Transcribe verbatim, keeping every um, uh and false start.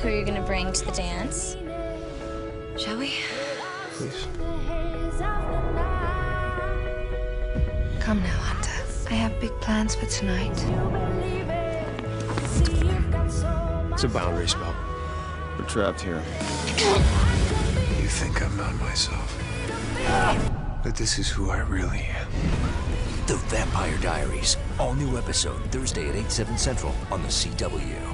who you're gonna bring to the dance. Shall we? Please. Come now, Hunter. I have big plans for tonight. It's a boundary spell. We're trapped here. You think I'm not myself. But this is who I really am. The Vampire Diaries. All new episode Thursday at eight, seven central on the C W.